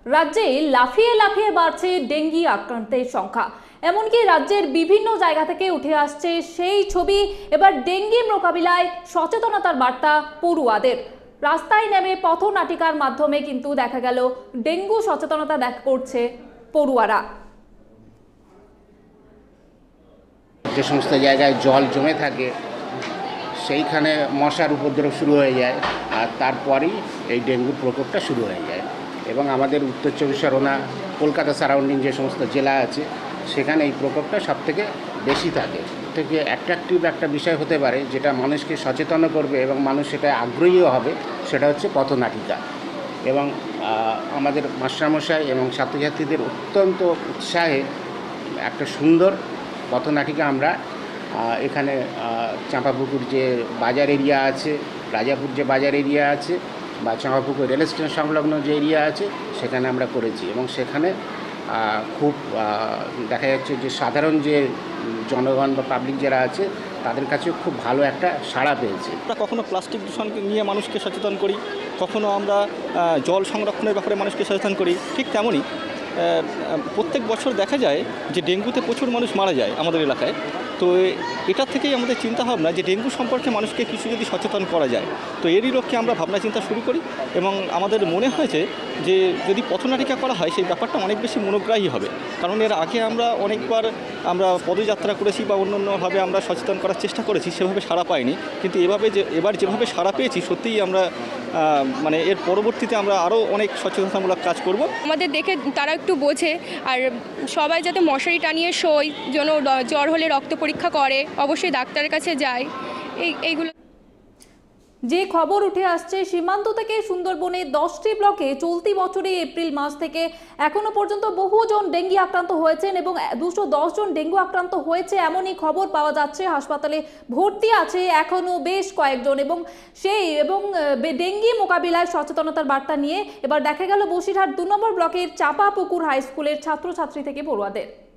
রাজ্যে লাফিয়ে লাফিয়ে বাড়ছে ডেঙ্গি আক্রান্তের সংখ্যা। এমনকি রাজ্যের বিভিন্ন জায়গা থেকে উঠে আসছে সেই ছবি। এবার ডেঙ্গি মোকাবিলায় সচেতনতার বার্তা পড়ুয়াদের। রাস্তায় নেমে পথনাটিকার মাধ্যমে কিন্তু দেখা গেল ডেঙ্গু সচেতনতা করছে পড়ুয়ারা। যে সমস্ত জায়গায় জল জমে থাকে সেইখানে মশার উপদ্রব শুরু হয়ে যায়, আর তারপরেই এই ডেঙ্গুর প্রকোপটা শুরু হয়ে যায়। এবং আমাদের উত্তর চব্বিশ পরগনা, কলকাতা সারাউন্ডিং যে সমস্ত জেলা আছে সেখানে এই প্রকোপটা সবথেকে বেশি থাকে। থেকে অ্যাট্রাকটিভ একটা বিষয় হতে পারে যেটা মানুষকে সচেতন করবে এবং মানুষ সেটা আগ্রহীও হবে, সেটা হচ্ছে পথনাটিকা। এবং আমাদের মাস্টারমশাই এবং ছাত্রছাত্রীদের অত্যন্ত উৎসাহে একটা সুন্দর পথনাটিকা আমরা এখানে চাঁপাপুকুর যে বাজার এরিয়া আছে, রাজাপুর যে বাজার এরিয়া আছে বা চাঁপাপুকুর রেল স্টেশন সংলগ্ন যে এরিয়া আছে সেখানে আমরা করেছি। এবং সেখানে খুব দেখা যাচ্ছে যে সাধারণ যে জনগণ বা পাবলিক যারা আছে তাদের কাছেও খুব ভালো একটা সাড়া পেয়েছে। আমরা কখনো প্লাস্টিক দূষণ নিয়ে মানুষকে সচেতন করি, কখনো আমরা জল সংরক্ষণের ব্যাপারে মানুষকে সচেতন করি। ঠিক তেমনই প্রত্যেক বছর দেখা যায় যে ডেঙ্গুতে প্রচুর মানুষ মারা যায় আমাদের এলাকায়। তো এটার থেকেই আমাদের চিন্তা ভাবনা যে ডেঙ্গু সম্পর্কে মানুষকে কিছু যদি সচেতন করা যায়, তো এরই লক্ষ্যে আমরা ভাবনা চিন্তা শুরু করি। এবং আমাদের মনে হয়েছে যে যদি পথনাটিকা করা হয় সেই ব্যাপারটা অনেক বেশি মনোগ্রাহী হবে। কারণ এর আগে আমরা অনেকবার পদযাত্রা করেছি বা অন্যান্যভাবে আমরা সচেতন করার চেষ্টা করেছি, সেভাবে সাড়া পাইনি। কিন্তু এবার যেভাবে সাড়া পেয়েছি সত্যিই আমরা মানে এর পরবর্তীতে আমরা আরও অনেক সচেতনতামূলক কাজ করব। আমাদের দেখে তারা একটু বোঝে, আর সবাই যাতে মশারি টানিয়ে শোয়, যেন জ্বর হলে রক্ত পরীক্ষা করে, অবশ্যই ডাক্তারের কাছে যায়। এইগুলো যে খবর উঠে আসছে সীমান্ত থেকে সুন্দরবনে 10টি ব্লকে চলতি বছরে এপ্রিল মাস থেকে এখনো পর্যন্ত বহুজন ডেঙ্গি আক্রান্ত হয়েছেন এবং 210 জন ডেঙ্গু আক্রান্ত হয়েছে এমনই খবর পাওয়া যাচ্ছে। হাসপাতালে ভর্তি আছে এখনো বেশ কয়েকজন। এবং ডেঙ্গি মোকাবিলায় সচেতনতার বার্তা নিয়ে এবার দেখা গেল বসিরহাট 2 নম্বর ব্লকের চাঁপাপুকুর হাই স্কুলের ছাত্রছাত্রী থেকে পড়ুয়াদের।